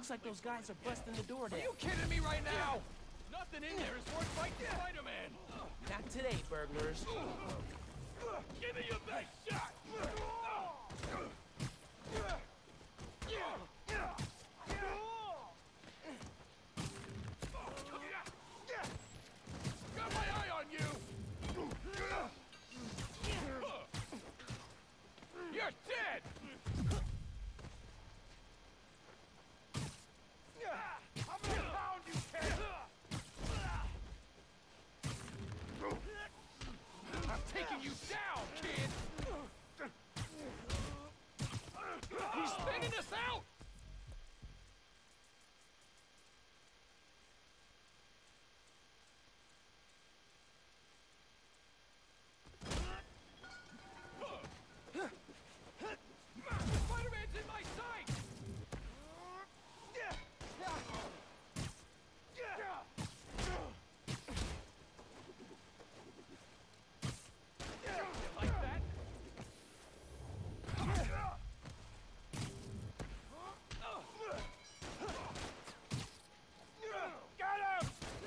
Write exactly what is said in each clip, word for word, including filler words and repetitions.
Looks like those guys are busting the door down. Are you kidding me right now? Nothing in there is worth fighting Spider-Man. Not today, burglars. Give me your best shot. Got my eye on you. You're dead. I'm gonna pound you, kid! I'm taking you down, kid! He's spinning us out! Spider-Man's in my sight! Like that? Got him!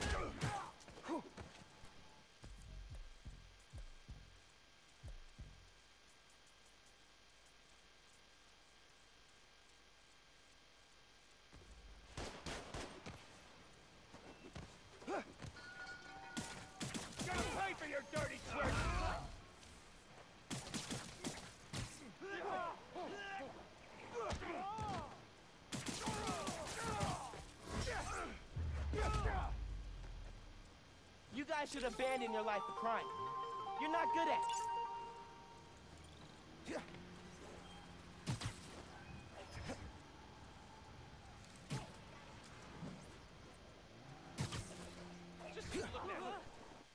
Gonna pay for your dirty trick! You guys should abandon your life of crime. You're not good at it. Just keep looking at her.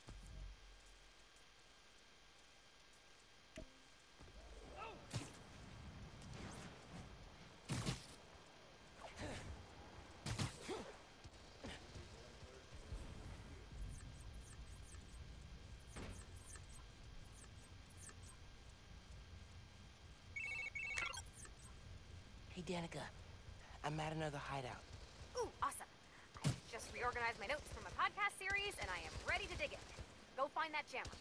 Hey, Danica. I'm at another hideout. Ooh, awesome. I just reorganized my notes from a podcast series, and I am ready to dig in. Go find that jammer.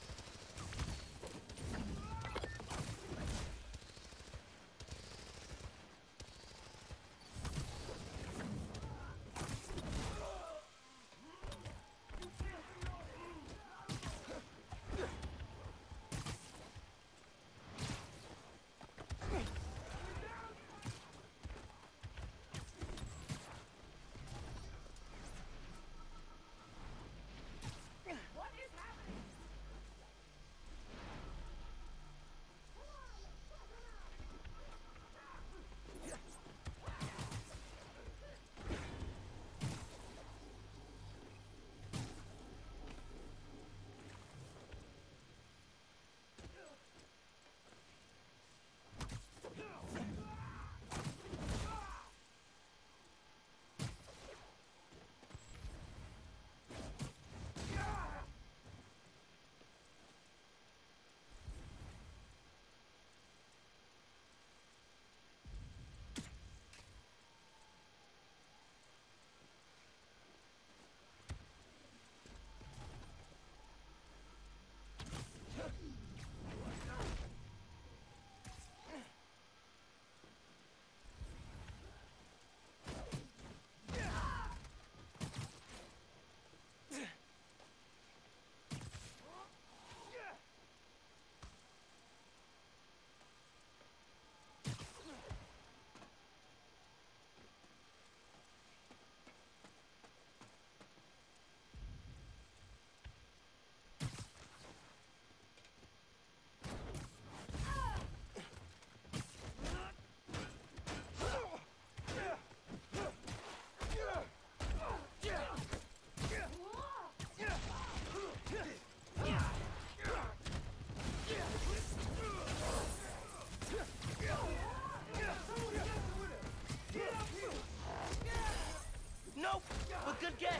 Nope, but good guess.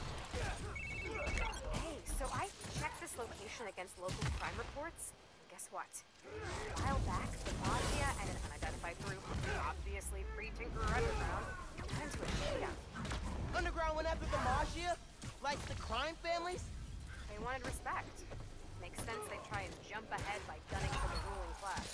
Hey, so I checked this location against local crime reports. Guess what? A while back, the Mafia and an unidentified group, obviously pre-Tinker Underground, got into a shootout. Underground went after the Mafia? Like the crime families? They wanted respect. Makes sense they try and jump ahead by gunning for the ruling class.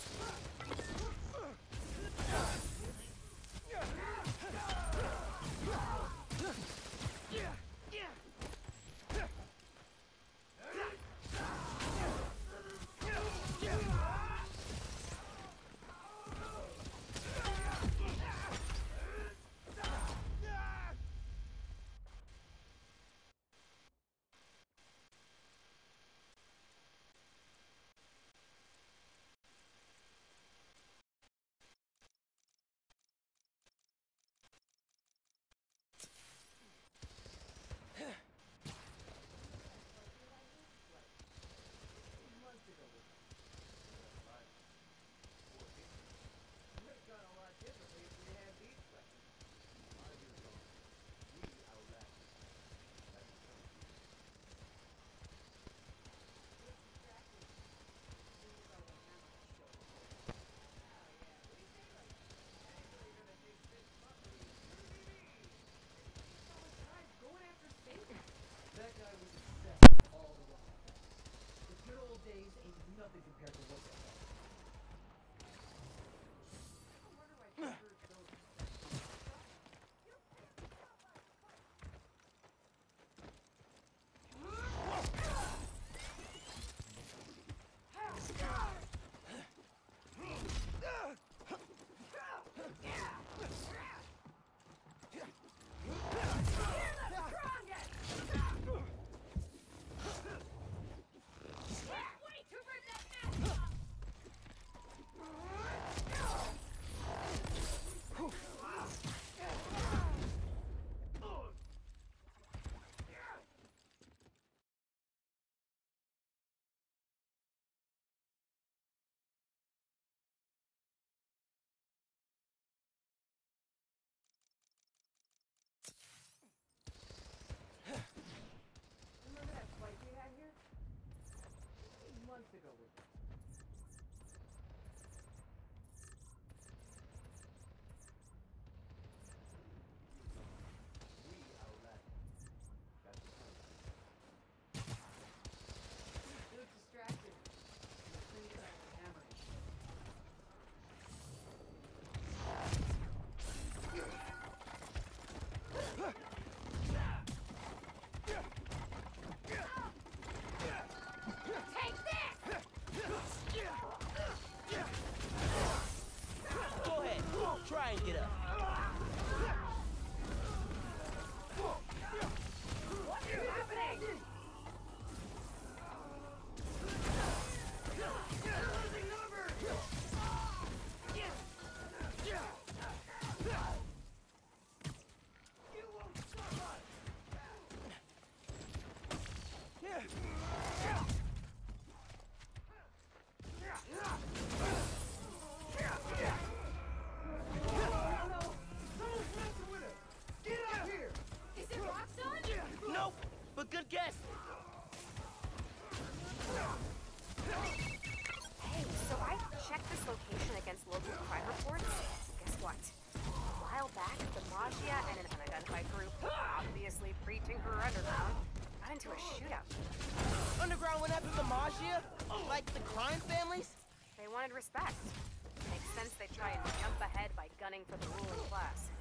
into a shootout. Underground went after the Mafia? Like the crime families? They wanted respect. Makes sense they try and jump ahead by gunning for the ruling class.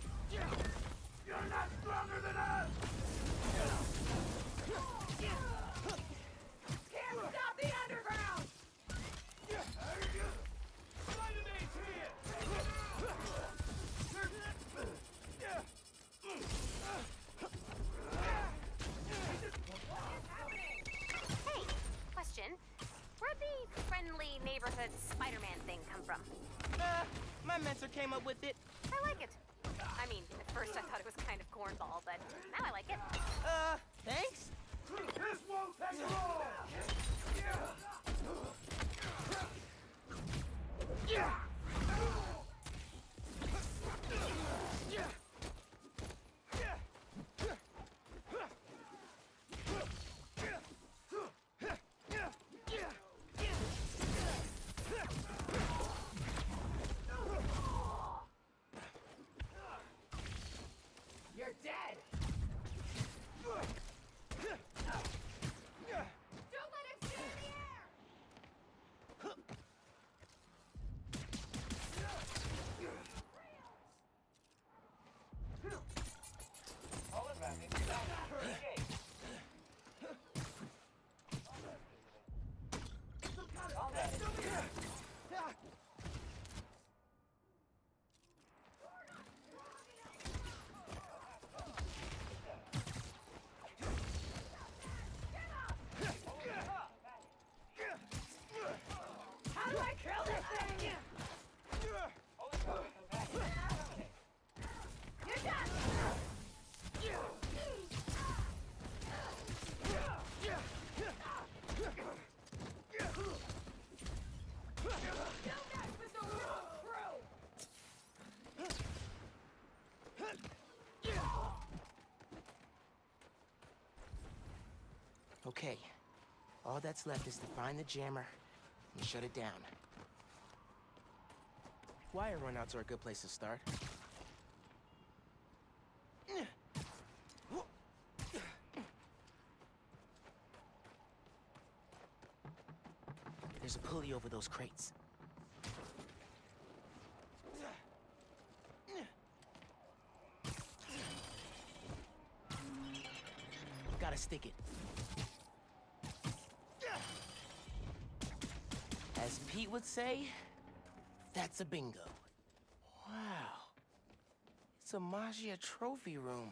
You're not stronger than us! Can't stop the underground! Spider-Man's here! Hey, question. Where'd the friendly neighborhood Spider-Man thing come from? Uh, my mentor came up with it. I like it. I mean, at first I thought it was kind of cornball, but now I like it. Uh, thanks? This won't take long! Yeah! Okay. All that's left is to find the jammer and shut it down. Wire runouts are a good place to start. There's a pulley over those crates. Gotta stick it. As Pete would say, that's a bingo. Wow. It's a Magia trophy room.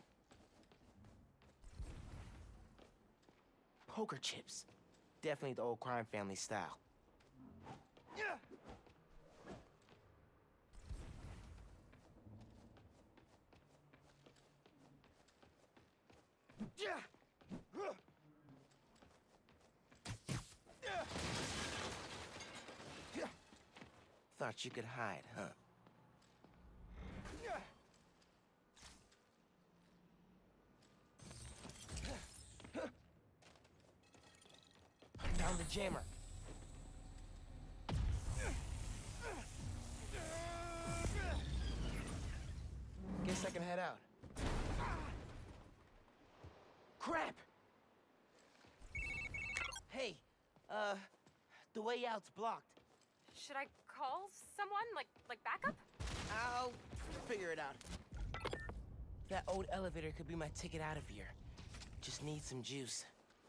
Poker chips. Definitely the old crime family style. Thought you could hide, huh? Found the jammer. Guess I can head out. Crap! Hey, uh, the way out's blocked. Should I call someone? Like, like backup? I'll figure it out. That old elevator could be my ticket out of here. Just need some juice.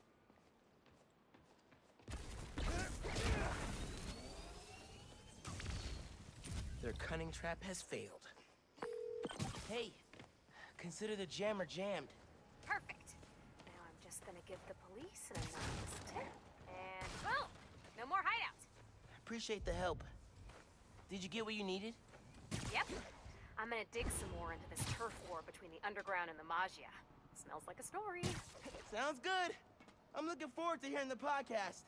Their cunning trap has failed. Hey, consider the jammer jammed. Perfect. Now I'm just gonna give the police an anonymous tip. And boom! No more hideouts. Appreciate the help. Did you get what you needed? Yep. I'm gonna dig some more into this turf war between the underground and the Magia. Smells like a story. Sounds good. I'm looking forward to hearing the podcast.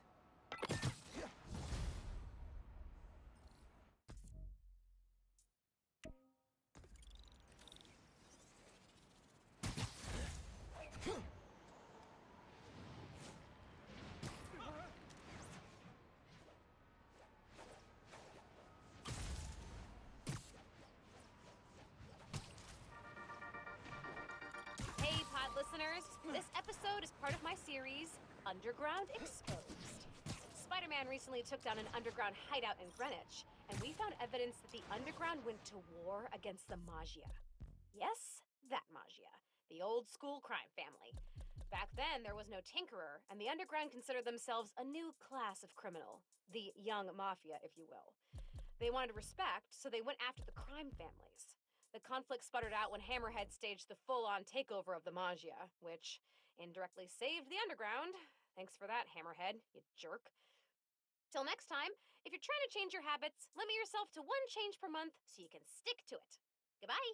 Hey, pod listeners. This episode is part of my series, Underground Exposed. Spider-Man recently took down an underground hideout in Greenwich, and we found evidence that the underground went to war against the Magia. Yes, that Magia. The old school crime family. Back then, there was no tinkerer, and the underground considered themselves a new class of criminal. The young mafia, if you will. They wanted respect, so they went after the crime families. The conflict sputtered out when Hammerhead staged the full-on takeover of the Magia, which indirectly saved the underground. Thanks for that, Hammerhead, you jerk. Till next time, if you're trying to change your habits, limit yourself to one change per month so you can stick to it. Goodbye.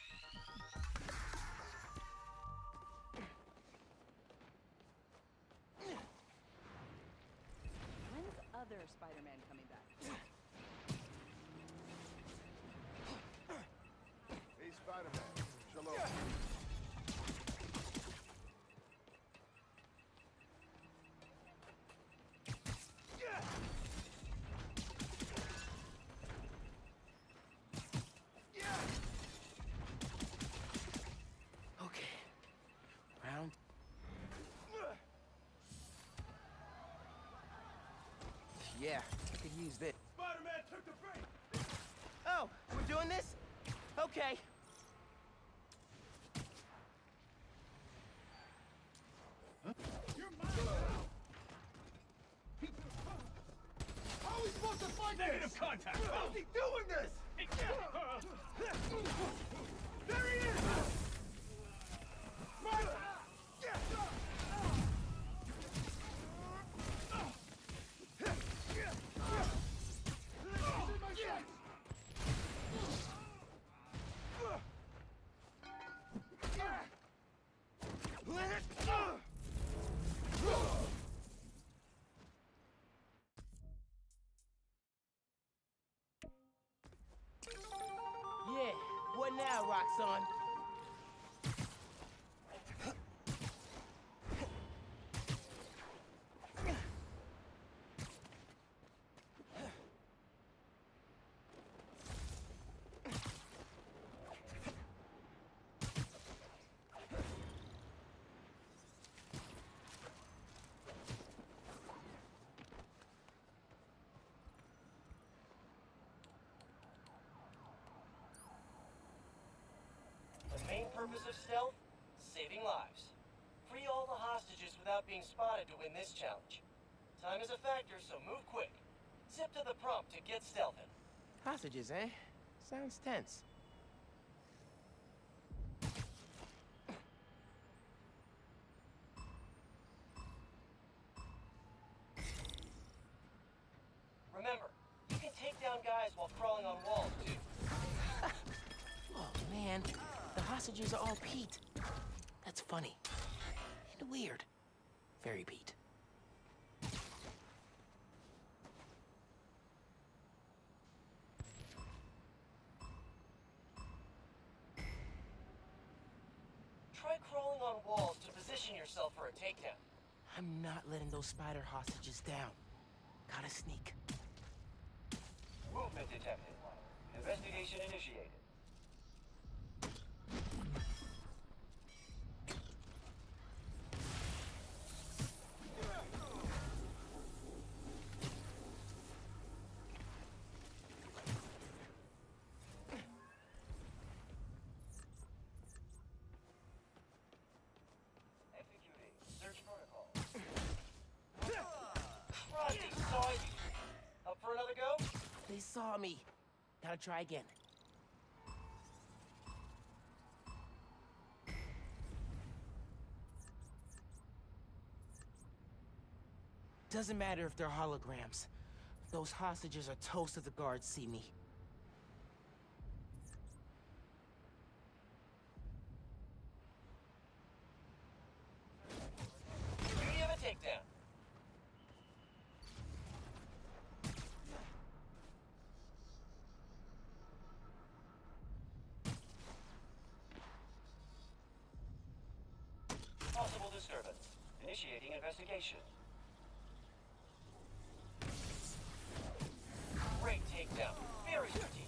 When's other Spider-Man coming back? Hey, Spider-Man. Shalom. Okay. Round. Yeah, I could use this. Spider-Man took the bait! Oh, we're doing this? Okay. You're mine! How are we supposed to fight Negative this? contact! How's he doing this? There he is! Yeah, what now, Roxxon? time to win this challenge. Time is a factor, so move quick. Zip to the prompt to get stealthed. Hostages, eh? Sounds tense. Remember, you can take down guys while crawling on walls, too. Oh, man. The hostages are all Pete. That's funny. And weird. Very Pete. Try crawling on walls to position yourself for a takedown. I'm not letting those spider hostages down. Gotta sneak. Movement detected. Investigation initiated. Executing search protocol. Crud, they saw you. Up for another go? They saw me. Gotta try again. Doesn't matter if they're holograms. Those hostages are toast if the guards see me. Beauty of a takedown. Possible disturbance. Initiating investigation. Great takedown. Very strategic.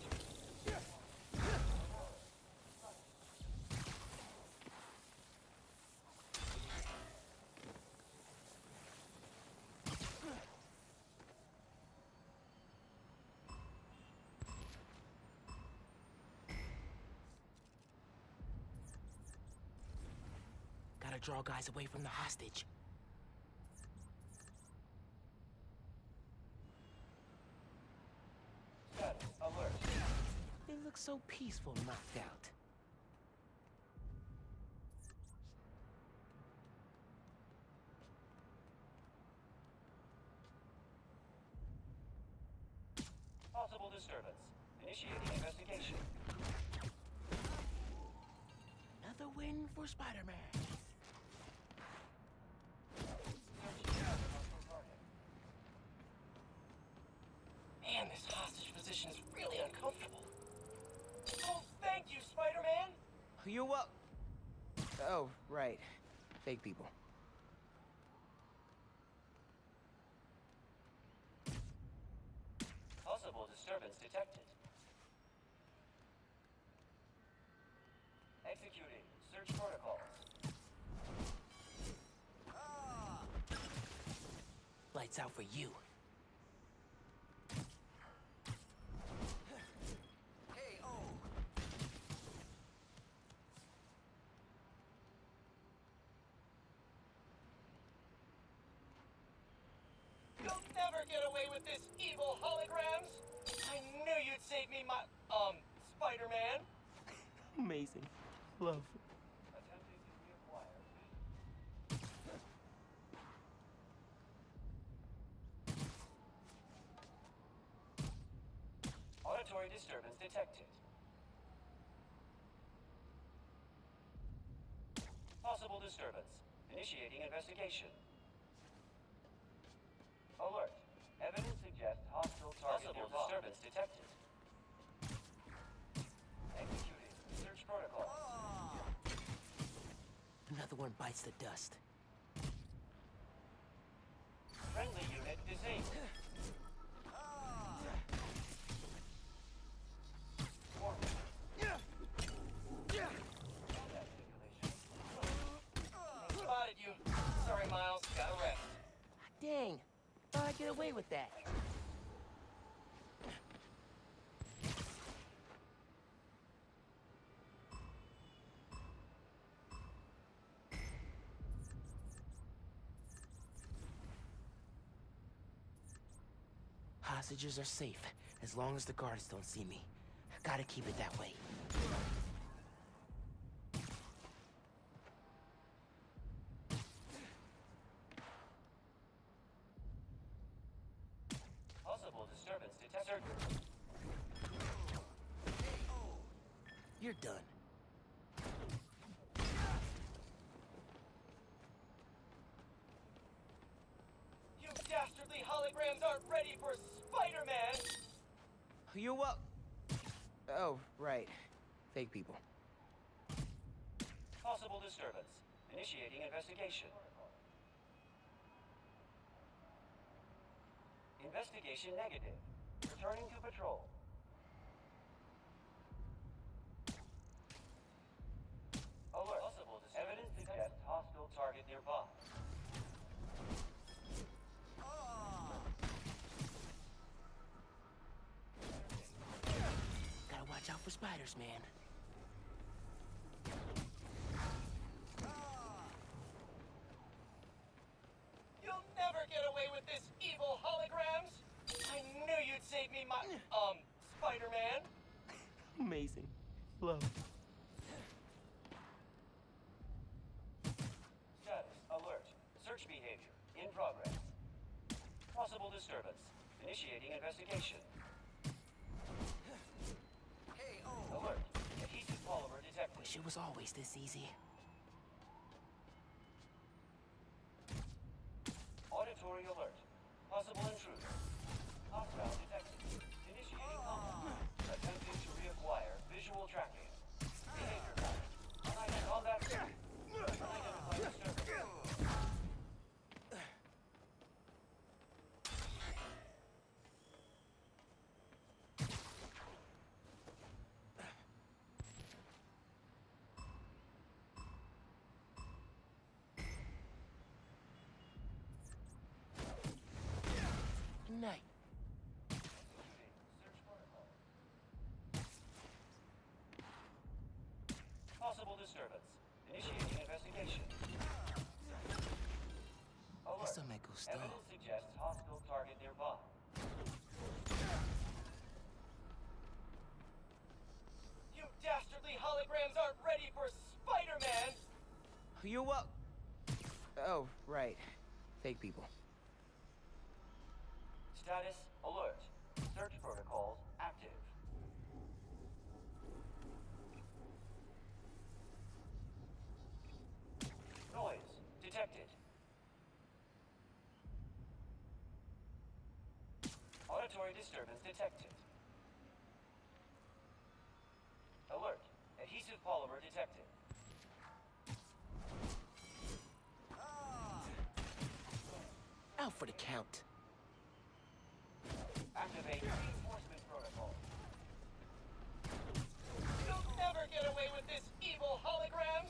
Gotta draw guys away from the hostage. Status alert. They look so peaceful knocked out. Possible disturbance. Initiating investigation. Another win for Spider-Man. Man, this hostage position is really uncomfortable. Oh, thank you, Spider-Man! You're wel- Oh, right. Fake people. Possible disturbance detected. Executing search protocols. Lights out for you. You'll never get away with this, evil holograms! I knew you'd save me, my, um, Spider-Man! Amazing. Love. Attempting to reacquire. Auditory disturbance detected. Possible disturbance. Initiating investigation. Alert. Evidence suggests hostile target nearby. Possible disturbance detected. Executing search protocol. Another one bites the dust. Friendly unit disabled. Warning. Spotted you. Sorry, Miles. Gotta rest. Dang. Thought I'd get away with that. hostages are safe, as long as the guards don't see me. Gotta keep it that way. Possible disturbance detected. You're done. You dastardly holograms aren't ready for Spider-Man! You're wel- Oh, right. Fake people. Possible disturbance. Initiating investigation. Investigation negative. Returning to patrol. Alert. Possible disturbance. Evidence suggests hostile target nearby. Gotta watch out for spiders, man. You'll never get away with this, evil holograms! I knew you'd save me, my, um, Spider-Man! Amazing. Love. Status, alert. Search behavior, in progress. Possible disturbance. Initiating investigation. Alert. Adhesive polymer detected. Wish it was always this easy. Auditory alert. Possible intruder. Hostile detected. Initiating combat. Attempting to reacquire visual tracking. Behavior pattern. Unidentified combat. Unidentified disturbance. Night. Search protocol. Possible disturbance. Initiating investigation. Alert. Eso me gustó. Evidence suggests hostile target nearby. You dastardly holograms aren't ready for Spider-Man! You're wel- Oh, right. Fake people. Status alert. Search protocols active. Noise detected. Auditory disturbance detected. Alert. Adhesive polymer detected. Out for the count. Activate reinforcement protocol. You'll never get away with this, evil holograms!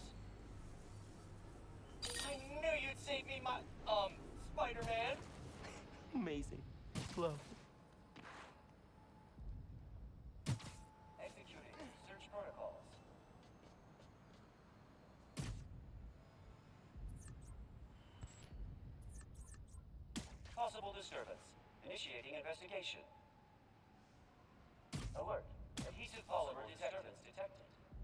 I knew you'd save me, my, um, Spider-Man! Amazing. Love. Executing search protocols. Possible disturbance. Initiating investigation. Alert. Adhesive polymer disturbance detected.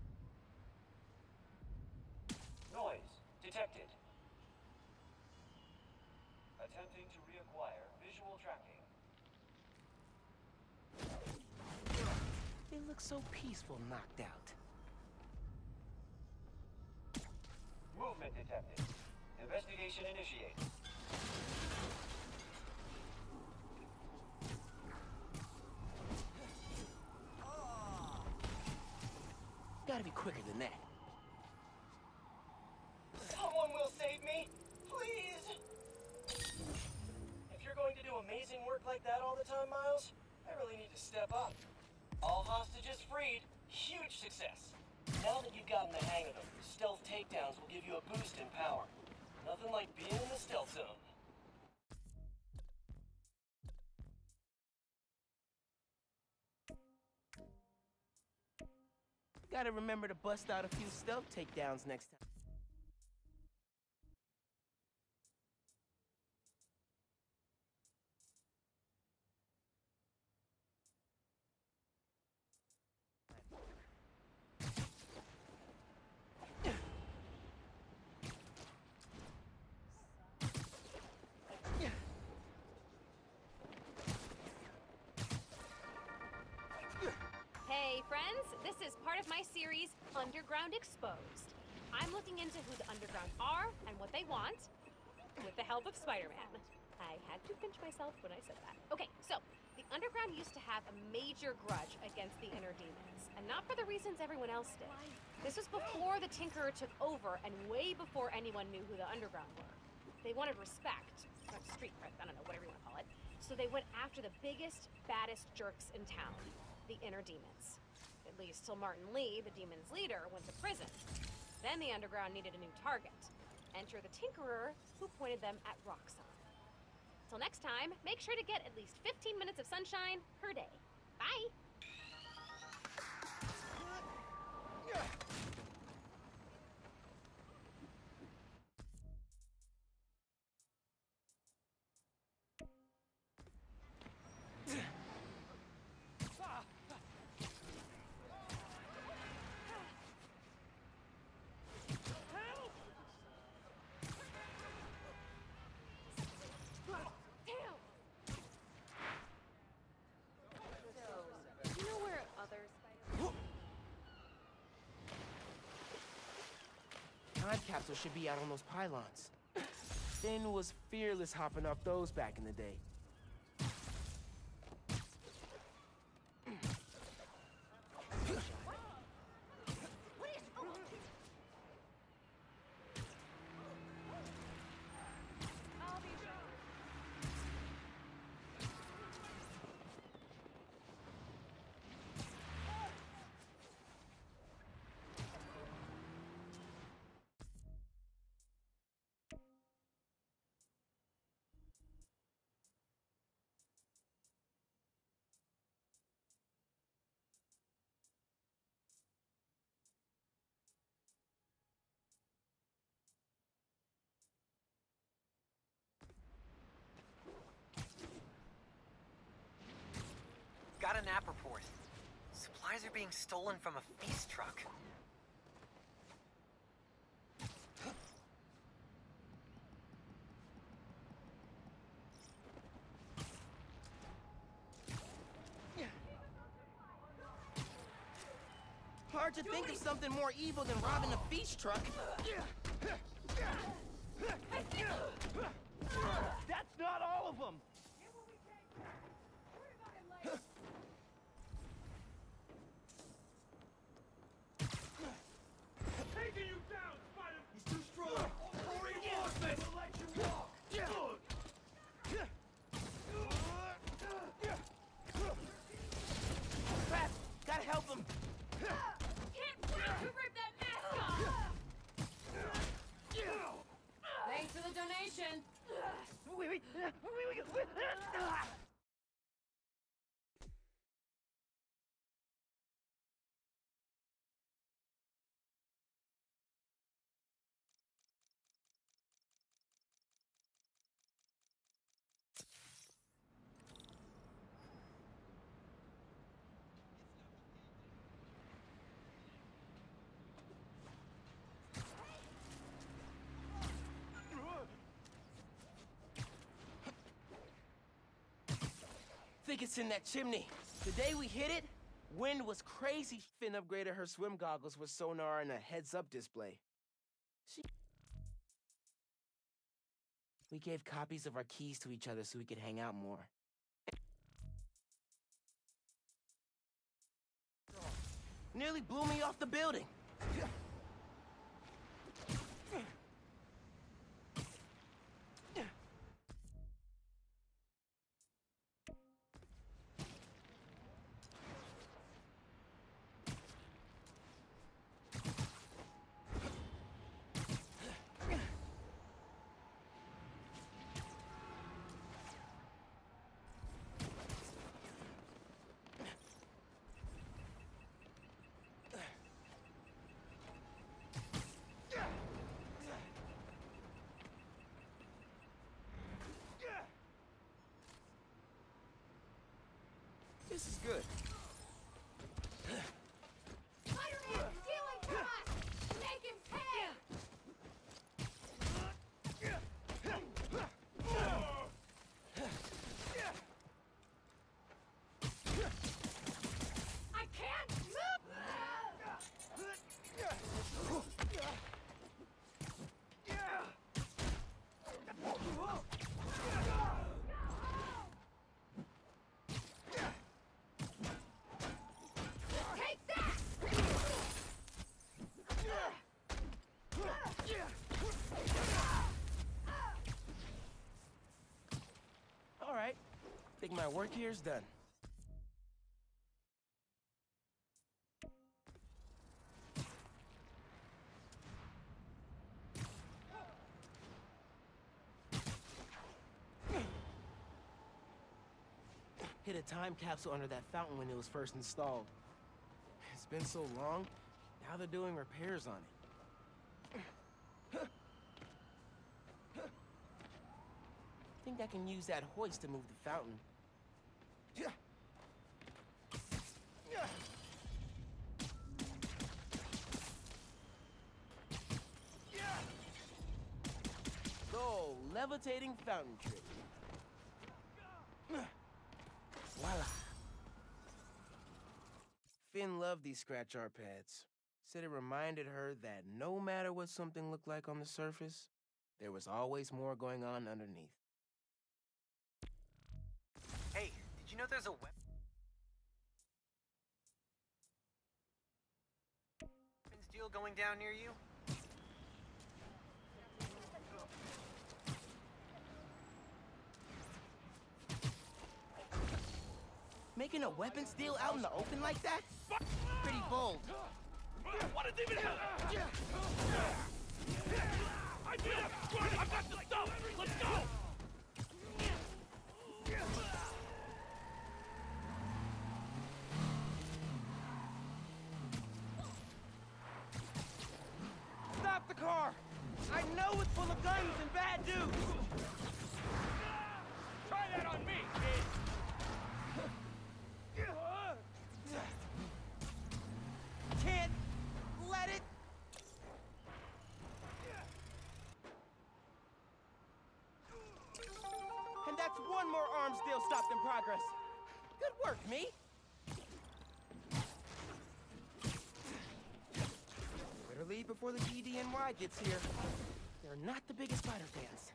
Noise detected. Attempting to reacquire visual tracking. They look so peaceful knocked out. Movement detected. Investigation initiated. Gotta be quicker than that. Someone will save me, please! If you're going to do amazing work like that all the time, Miles, I really need to step up. All hostages freed. Huge success. Now that you've gotten the hang of them, stealth takedowns will give you a boost in power. Nothing like being in the stealth zone. Gotta remember to bust out a few stealth takedowns next time. Hey friends, this is part of my series, Underground Exposed. I'm looking into who the Underground are and what they want, with the help of Spider-Man. I had to pinch myself when I said that. Okay, so, the Underground used to have a major grudge against the Inner Demons, and not for the reasons everyone else did. This was before the Tinkerer took over, and way before anyone knew who the Underground were. They wanted respect, or street cred, I don't know, whatever you want to call it. So they went after the biggest, baddest jerks in town, the Inner Demons. At least till Martin Lee, the Demons' leader, went to prison. Then the Underground needed a new target. Enter the Tinkerer, who pointed them at Roxxon. Till next time, make sure to get at least fifteen minutes of sunshine per day. Bye! Time capsule should be out on those pylons. Finn was fearless hopping off those back in the day. Got an app report. Supplies are being stolen from a feast truck. Hard to think of something more evil than robbing a feast truck. That's not all of them! Taking you down, Spider! He's too strong! More reinforcements will let you walk! Crap! Gotta help him! Can't wait to rip that mask off! Thanks for the donation! Wait, wait, wait, wait, wait. Think it's in that chimney. The day we hit it, wind was crazy. Finn upgraded her swim goggles with sonar and a heads-up display. She... We gave copies of our keys to each other so we could hang out more. Nearly blew me off the building. This is good. Spider-Man, stealing from us! Make him pay! I can't move! Think my work here's done. Hit a time capsule under that fountain when it was first installed. It's been so long, now they're doing repairs on it. Think I can use that hoist to move the fountain. Go, levitating fountain trick. Voila. Finn loved these scratch art pads. Said it reminded her that no matter what something looked like on the surface, there was always more going on underneath. Hey, did you know there's a web weapons deal going down near you? Making a weapons deal out in the open like that? Pretty bold. What is even happening? I did it! I've got the stuff! Let's go! Stop the car! I know it's full of guns and bad dudes! Try that on me, kid! Can't let it. And that's one more arms deal stopped in progress. Good work, me. Better leave before the G D N Y gets here. They're not the biggest Spider fans.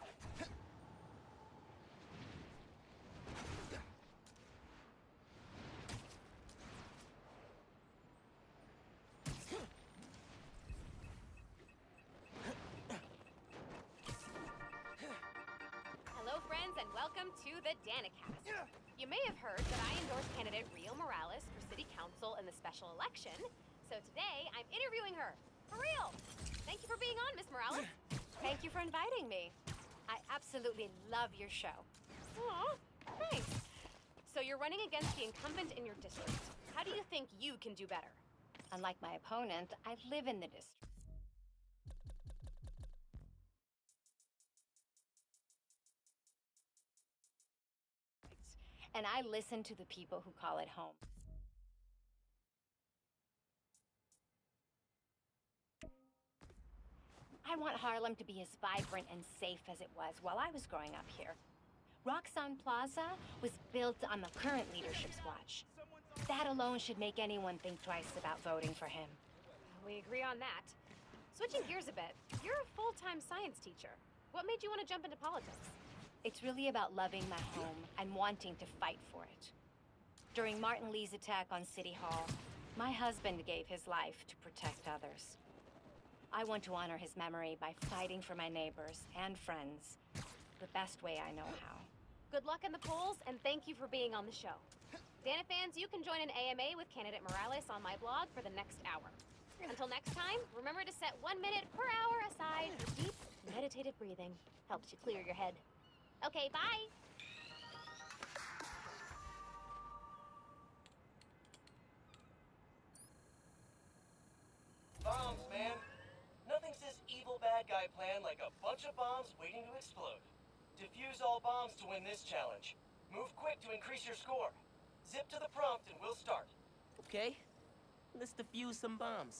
Hello, friends, and welcome to the Danicast. You may have heard that I endorsed candidate Rio Morales for city council in the special election, so today I'm interviewing her. For real! Thank you for being on, Miss Morales. Thank you for inviting me. I absolutely love your show. Aw, thanks. So you're running against the incumbent in your district. How do you think you can do better? Unlike my opponent, I live in the district. And I listen to the people who call it home. I want Harlem to be as vibrant and safe as it was while I was growing up here. Roxanne Plaza was built on the current leadership's watch. That alone should make anyone think twice about voting for him. We agree on that. Switching gears a bit, you're a full-time science teacher. What made you want to jump into politics? It's really about loving my home and wanting to fight for it. During Martin Lee's attack on City Hall, my husband gave his life to protect others. I want to honor his memory by fighting for my neighbors and friends the best way I know how. Good luck in the polls, and thank you for being on the show. Dana fans, you can join an A M A with candidate Morales on my blog for the next hour. Until next time, remember to set one minute per hour aside for deep, meditative breathing. Helps you clear your head. Okay, bye! Bombs, man. Nothing says evil bad guy plan like a bunch of bombs waiting to explode. Defuse all bombs to win this challenge. Move quick to increase your score. Zip to the prompt and we'll start. Okay, let's defuse some bombs.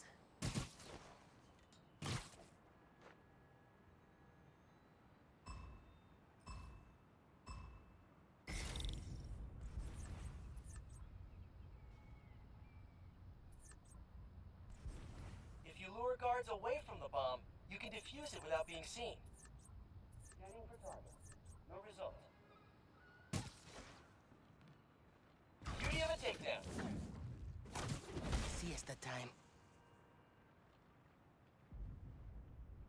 If you lure guards away from the bomb, you can defuse it without being seen. Scanning for target. No result. Beauty of a takedown. Siesta time.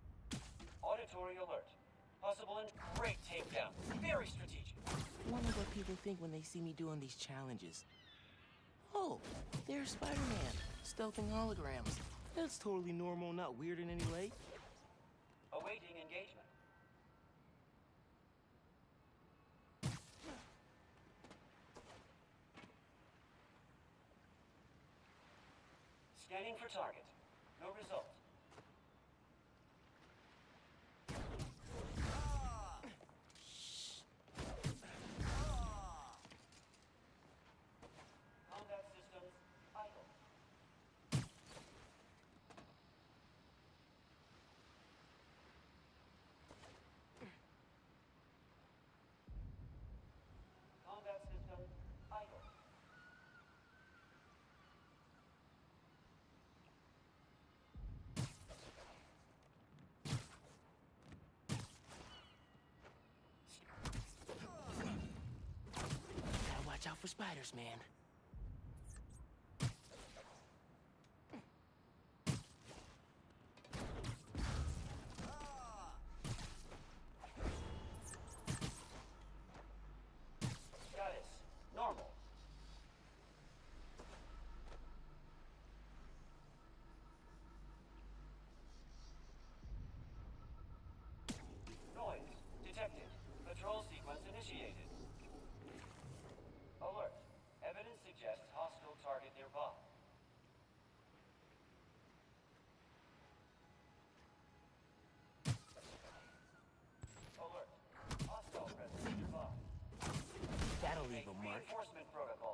Auditory alert. Possible and great takedown. Very strategic. Wanna go people think when they see me doing these challenges? Oh, there's Spider-Man, stealthing holograms. That's totally normal, not weird in any way. Awaiting engagement. Scanning for target. No result. Combat systems idle. Combat systems idle. Gotta watch out for spiders, man. Status normal. Noise detected. Patrol sequence initiated. Alert. Evidence suggests hostile target nearby. Alert. Hostile presence nearby. That'll leave a Activate mark. Reinforcement protocol.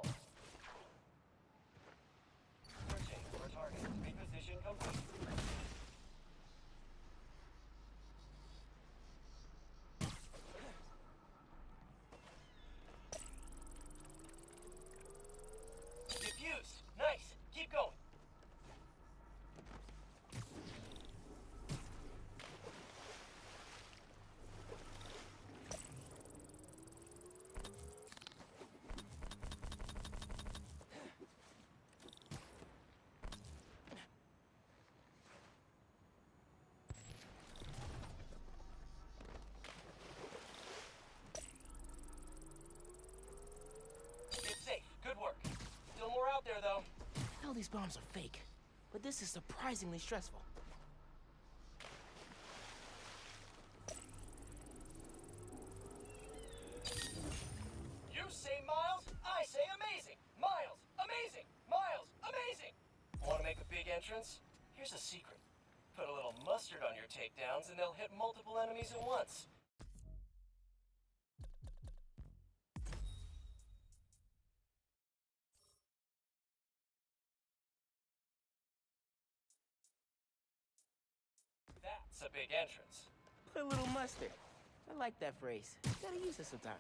Searching for target. Reposition complete. Diffused. Nice. Keep going. It's safe. Good work. Still more out there, though. Hell, these bombs are fake. But this is surprisingly stressful. You say Miles, I say amazing. Miles, amazing. Miles, amazing. Want to make a big entrance? Here's a secret. Put a little mustard on your takedowns and they'll hit multiple enemies at once. That's a big entrance. Put a little mustard. I like that phrase. Gotta use it sometime.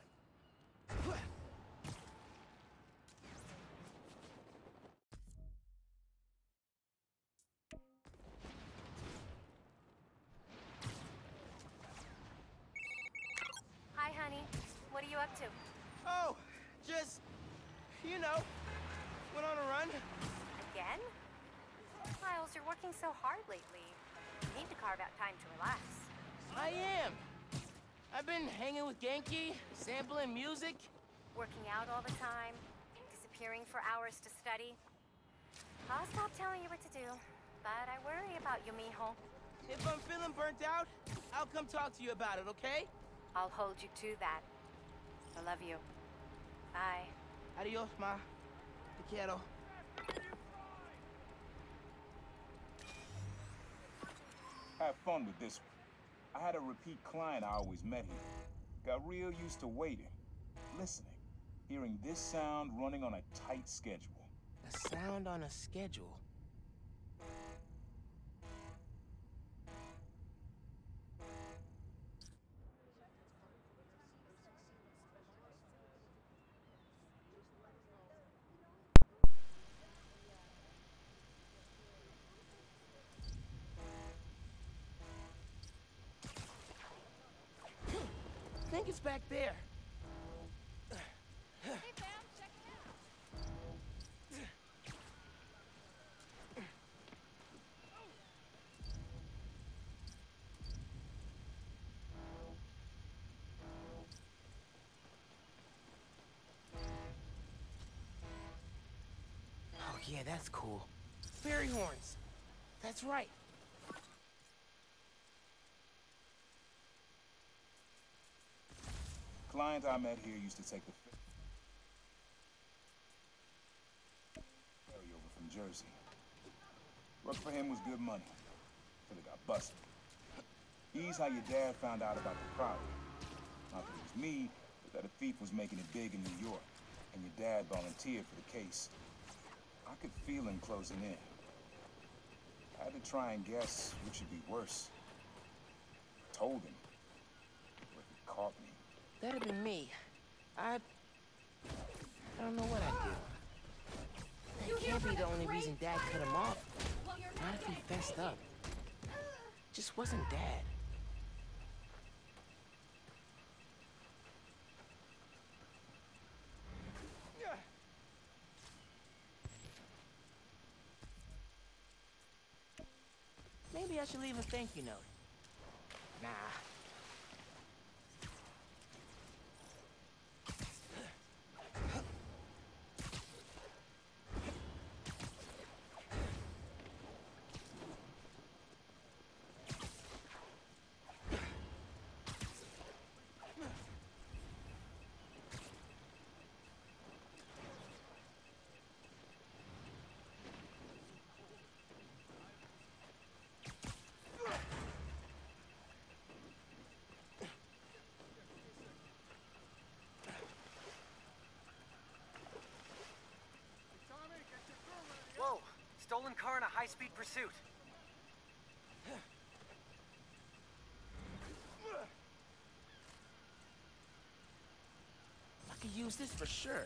Hi, honey. What are you up to? Oh, just, you know, went on a run. Again? Miles, you're working so hard lately. You need to carve out time to relax. I am. I've been hanging with Genki, sampling music. Working out all the time, disappearing for hours to study. I'll stop telling you what to do, but I worry about you, mijo. If I'm feeling burnt out, I'll come talk to you about it, okay? I'll hold you to that. I love you. Bye. Adios, ma. Te quiero. Have fun with this one. I had a repeat client I always met here. Got real used to waiting, listening, hearing this sound running on a tight schedule. A sound on a schedule. I think it's back there. Hey, fam, check it out. that's cool. Fairy horns. That's right. Client I met here used to take the ferry over from Jersey. Work for him was good money, till he got busted. He's how your dad found out about the property. Not that it was me, but that a thief was making it big in New York, and your dad volunteered for the case. I could feel him closing in. I had to try and guess which would be worse. I told him, but he caught me. That'd be me. I... I don't know what I'd do. That can't be the only reason Dad cut him off. Not if he fessed up. Just wasn't Dad. Maybe I should leave a thank you note. Nah. Whoa! Stolen car in a high-speed pursuit. I could use this for sure.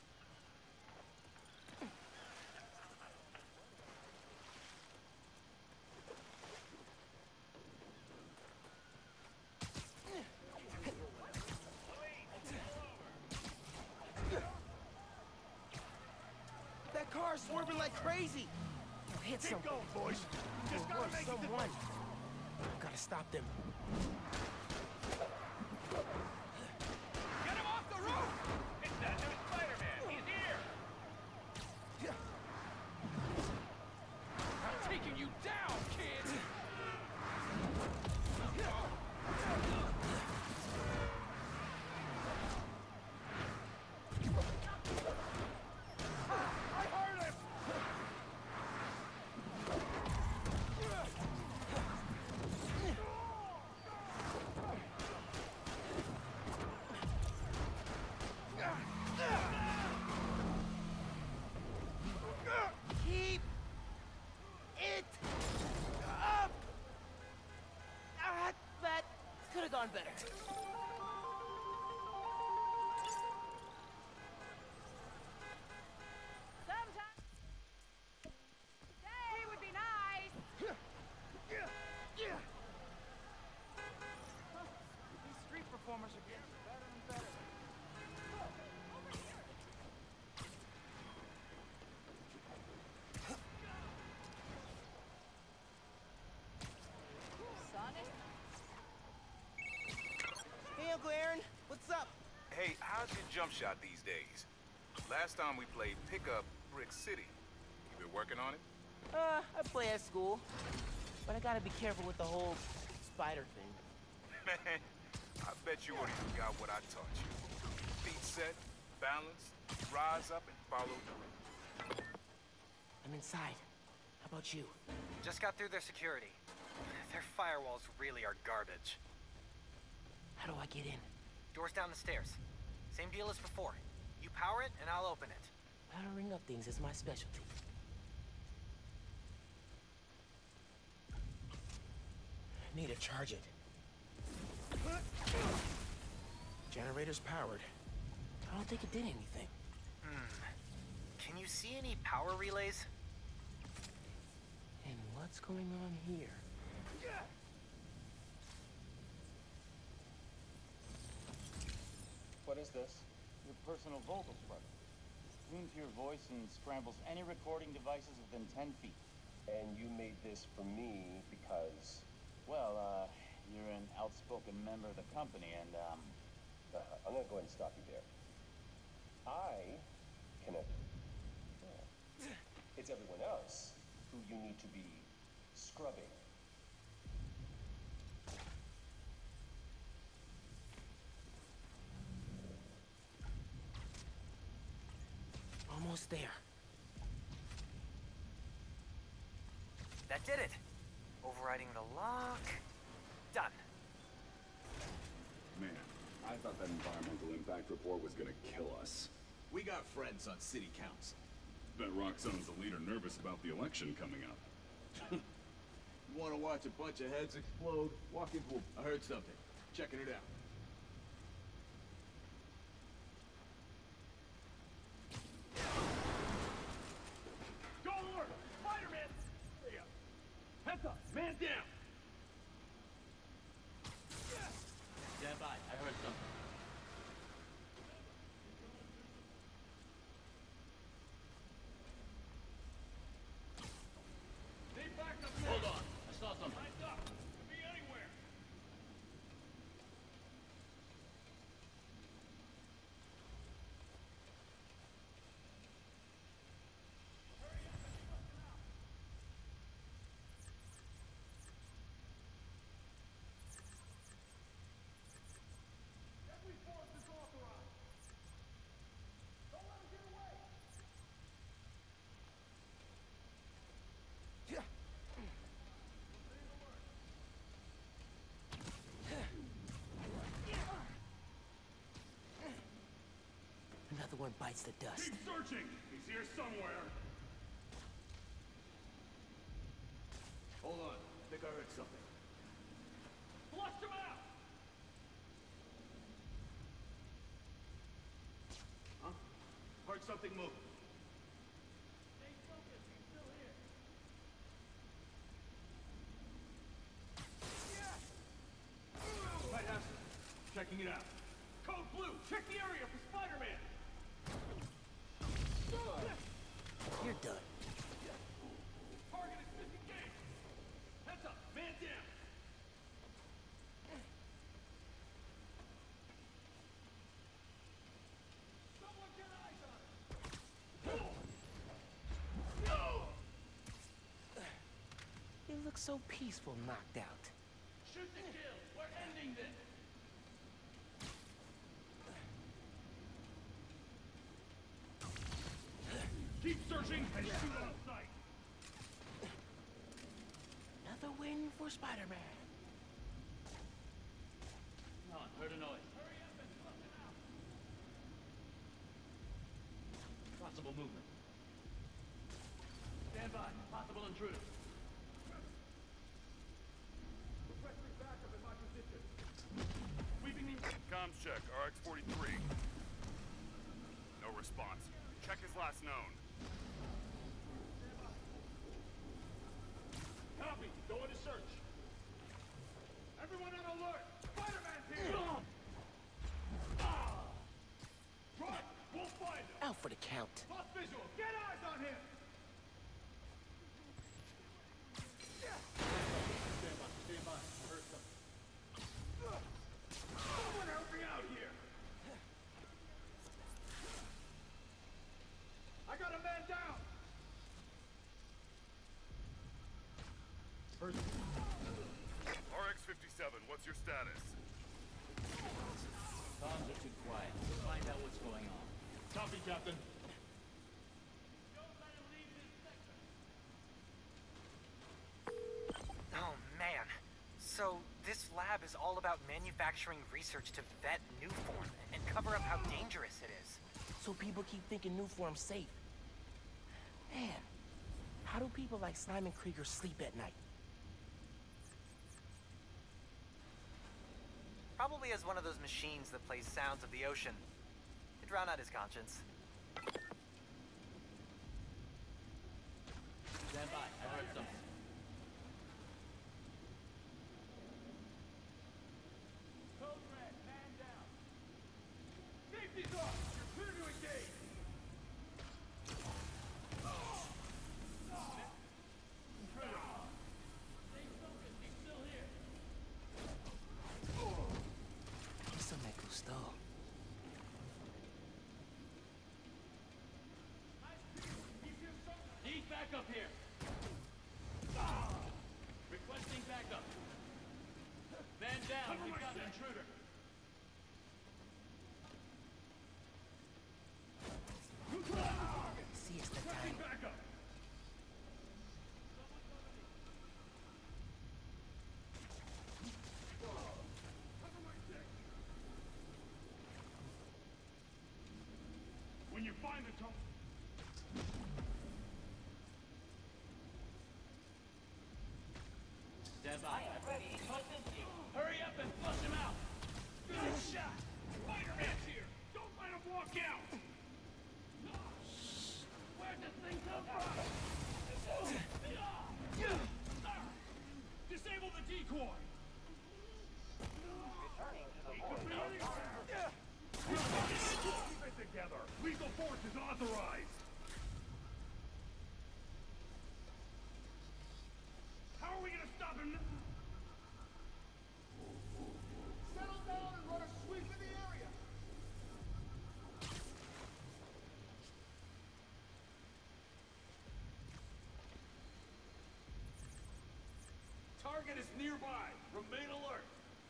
That car's swerving like crazy. We'll hit Keep something. going, boys. Just Or gotta worse, make it to... someone. Gotta stop them. Get him off the roof! It's that new Spider-Man. He's here! I'm taking you down, kid! I heard him! Keep it up! Ah, that could have gone better. Sometime today would be nice. These street performers are getting better and better. Sonic? Hey, Uncle Aaron, what's up? Hey, how's your jump shot these days? Last time we played pickup Brick City. You been working on it? Uh, I play at school, but I gotta be careful with the whole spider thing. Man, I bet you already forgot what I taught you. Feet set, balance, rise up and follow through. I'm inside. How about you? Just got through their security. Their firewalls really are garbage. How do I get in? Doors down the stairs. Same deal as before. You power it, and I'll open it. Powering up things is my specialty. Need to charge it. Generator's powered. I don't think it did anything. Can you see any power relays? And what's going on here? What is this? Your personal vocal spreader. Tunes your voice and scrambles any recording devices within ten feet. And you made this for me because... Well, uh, you're an outspoken member of the company, and, um... Uh, I'm gonna go ahead and stop you there. I can... Uh, yeah. It's everyone else who you need to be scrubbing. Almost there. That did it. Overriding the lock. Done. Man, I thought that environmental impact report was gonna kill us. We got friends on city council. Bet Roxxone's the leader nervous about the election coming up. You wanna watch a bunch of heads explode? Walk into a... I heard something. Checking it out. Go alert! Spider-Man! There you go. Heads up! Man down! Stand by. I heard something. Hold on. I saw something. Lines up. Could be anywhere. Every force is authorized. Don't let him get away. Yeah. Another one bites the dust. Keep searching! He's here somewhere! Hold on. I think I heard something. Flush him out! Huh? Heard something move. Stay focused. He's still here. Yeah! Lighthouse. Checking it out. Code Blue. Check the area for Spider-Man. You're done. Target is disengaged. Heads up. Man down. Someone get eyes on it. No! You look so peaceful knocked out. Shoot to kill. We're ending this. Keep searching and shoot on sight. Another win for Spider-Man. Come on, heard a noise. Hurry up and flush it out. Possible movement. Stand by. Possible intruder. Requesting backup in my position. Sweeping the... Comms check, R X forty-three. No response. Check his last known. Copy. Go into search. Everyone on alert. Spider-Man's here. Right. We'll find him. Out for the count. Lost visual. Get eyes on him. Stand by. Stand by. I heard something. Someone help me out here. I got a man down. First. R X fifty-seven, what's your status? Comms are too quiet. We'll find out what's going on. Copy, Captain. Oh, man. So, this lab is all about manufacturing research to vet Newform and cover up how dangerous it is. So people keep thinking Newform's safe. Man, how do people like Simon Krieger sleep at night? Probably as one of those machines that plays sounds of the ocean to drown out his conscience. Stand by. I heard something. Code red, man down. Safety's off. You're clear to engage. Stay focused. He's still here. Eso me gustó. He's here somewhere. He's back. you find the top. Stand by. Ready. Hurry up and flush him out. Good shot. Spider-Man's here. Don't let him walk out. Where'd this thing come from? Disable the decoy. He could be anywhere. Keep it together. Lethal force is authorized. How are we gonna stop him now? Settle down and run a sweep in the area. Target is nearby. Remain alert.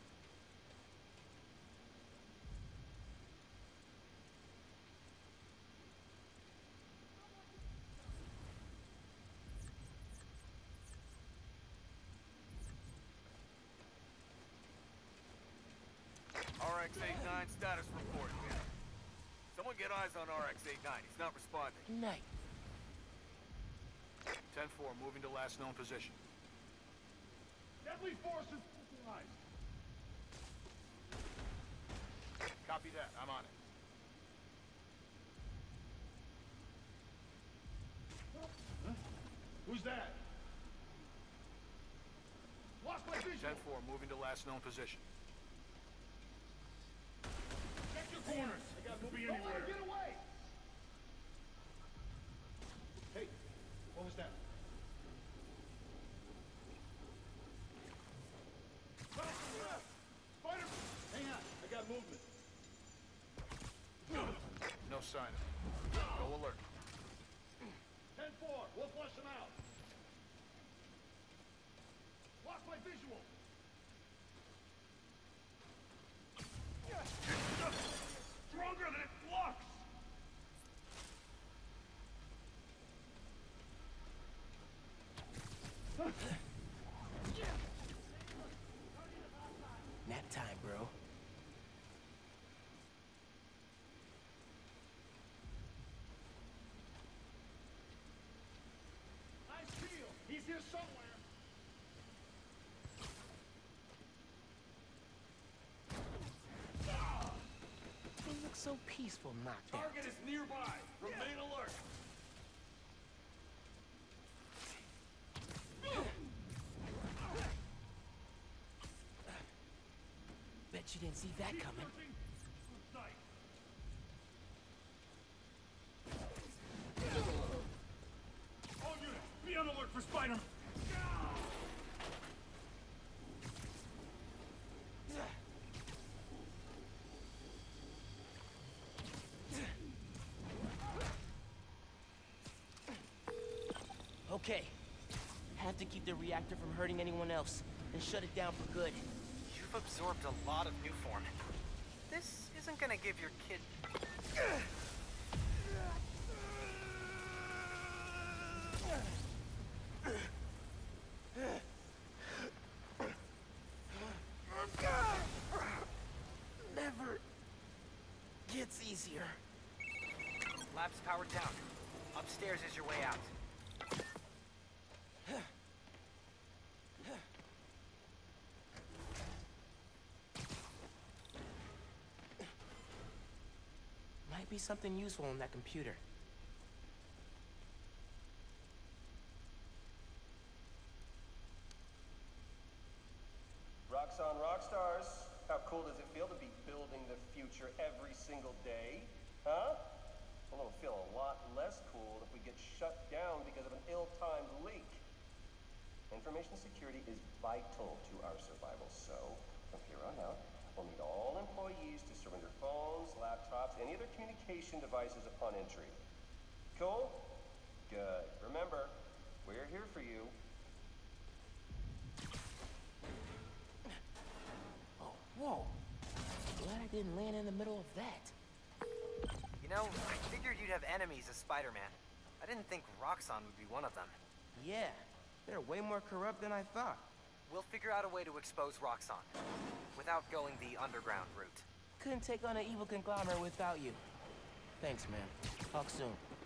R X eighty-nine status report. Someone get eyes on R X eighty-nine. He's not responding. Night. ten four, moving to last known position. Deadly force is neutralized. Copy that. I'm on it. Huh? Who's that? Lost my vision. ten four, moving to last known position. Check your corners. I got moving Don't let anywhere. him get away. Hey, what was that? Spider! Hang on, I got movement. No sign of him. Go alert. ten four, we'll flush him out. Lost my visual. Stronger than it looks! Nap time, bro. Nice kill. He's here somewhere. They look so peaceful knocked out. Target is nearby. Remain alert. Bet you didn't see that coming. All units, be on alert for Spider-Man. Okay. Have to keep the reactor from hurting anyone else, and shut it down for good. You've absorbed a lot of new form. This isn't gonna give your kid... Never gets easier. Lab's powered down. Upstairs is your way out. Might be something useful in that computer. Roxxon Rockstars. How cool does it feel to be building the future every single day? Huh? Well, it'll feel a lot less cool if we get shut down because of an ill-timed leak. Information security is vital to our survival, so from here on out, we'll need all employees to surrender phones, laptops, any other communication devices upon entry. Cool? Good. Remember, we're here for you. Oh, whoa. Glad I didn't land in the middle of that. You know, I figured you'd have enemies as Spider-Man. I didn't think Roxxon would be one of them. Yeah, they're way more corrupt than I thought. We'll figure out a way to expose Roxxon, without going the underground route. Couldn't take on an evil conglomerate without you. Thanks, man. Talk soon.